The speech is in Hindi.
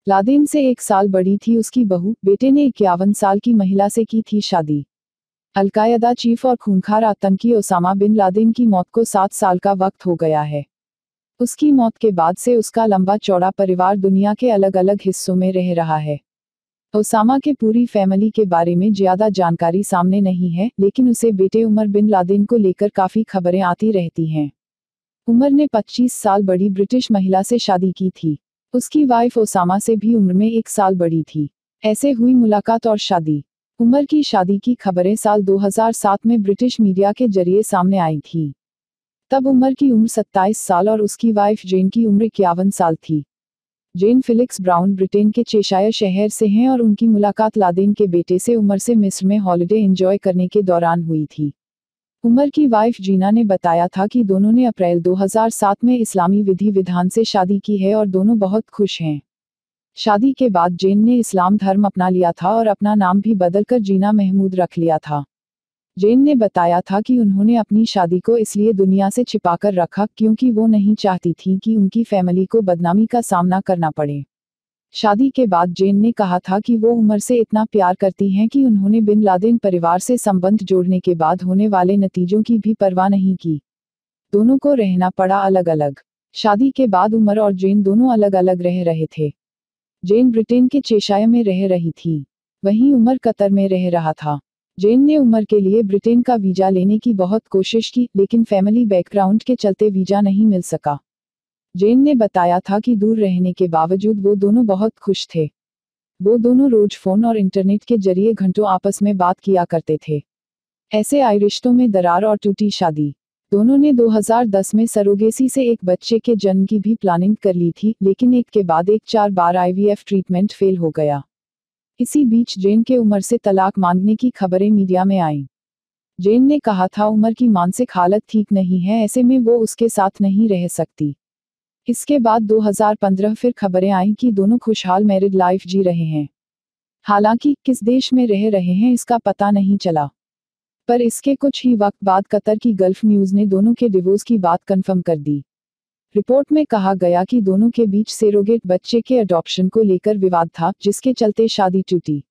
लादेन से 1 साल बड़ी थी उसकी बहू। बेटे ने 51 साल की महिला से की थी शादी। अलकायदा चीफ और खूंखार आतंकी ओसामा बिन लादेन की मौत को 7 साल का वक्त हो गया है। उसकी मौत के बाद से उसका लंबा चौड़ा परिवार दुनिया के अलग अलग हिस्सों में रह रहा है। ओसामा के पूरी फैमिली के बारे में ज्यादा जानकारी सामने नहीं है, लेकिन उसे बेटे उमर बिन लादेन को लेकर काफी खबरें आती रहती हैं। उमर ने 25 साल बड़ी ब्रिटिश महिला से शादी की थी। उसकी वाइफ ओसामा से भी उम्र में 1 साल बड़ी थी। ऐसे हुई मुलाकात और शादी। उमर की शादी की खबरें साल 2007 में ब्रिटिश मीडिया के जरिए सामने आई थी। तब उमर की उम्र 27 साल और उसकी वाइफ जेन की उम्र 51 साल थी। जेन फिलिक्स ब्राउन ब्रिटेन के चेशायर शहर से हैं और उनकी मुलाकात लादेन के बेटे से उमर से मिस्र में हॉलिडे एंजॉय करने के दौरान हुई थी। उमर की वाइफ जीना ने बताया था कि दोनों ने अप्रैल 2007 में इस्लामी विधि विधान से शादी की है और दोनों बहुत खुश हैं। शादी के बाद जेन ने इस्लाम धर्म अपना लिया था और अपना नाम भी बदलकर जीना महमूद रख लिया था। जेन ने बताया था कि उन्होंने अपनी शादी को इसलिए दुनिया से छिपाकर रखा क्योंकि वो नहीं चाहती थी कि उनकी फैमिली को बदनामी का सामना करना पड़े। शादी के बाद जेन ने कहा था कि वो उमर से इतना प्यार करती हैं कि उन्होंने बिन लादेन परिवार से संबंध जोड़ने के बाद होने वाले नतीजों की भी परवाह नहीं की। दोनों को रहना पड़ा अलग अलग। शादी के बाद उमर और जेन दोनों अलग अलग रह रहे थे। जेन ब्रिटेन के चेशायर में रह रही थी, वहीं उमर कतर में रह रहा था। जेन ने उमर के लिए ब्रिटेन का वीजा लेने की बहुत कोशिश की, लेकिन फैमिली बैकग्राउंड के चलते वीजा नहीं मिल सका। जेन ने बताया था कि दूर रहने के बावजूद वो दोनों बहुत खुश थे। वो दोनों रोज फोन और इंटरनेट के जरिए घंटों आपस में बात किया करते थे। ऐसे आए रिश्तों में दरार और टूटी शादी। दोनों ने 2010 में सरोगेसी से एक बच्चे के जन्म की भी प्लानिंग कर ली थी, लेकिन एक के बाद एक 4 बार आईवीएफ ट्रीटमेंट फेल हो गया। इसी बीच जेन के उमर से तलाक मांगने की खबरें मीडिया में आईं। जेन ने कहा था उमर की मानसिक हालत ठीक नहीं है, ऐसे में वो उसके साथ नहीं रह सकती। इसके बाद 2015 फिर खबरें आईं कि दोनों खुशहाल मैरिड लाइफ जी रहे हैं। हालांकि किस देश में रह रहे हैं इसका पता नहीं चला, पर इसके कुछ ही वक्त बाद कतर की गल्फ न्यूज ने दोनों के डिवोर्स की बात कंफर्म कर दी। रिपोर्ट में कहा गया कि दोनों के बीच सेरोगेट बच्चे के अडॉप्शन को लेकर विवाद था, जिसके चलते शादी टूटी।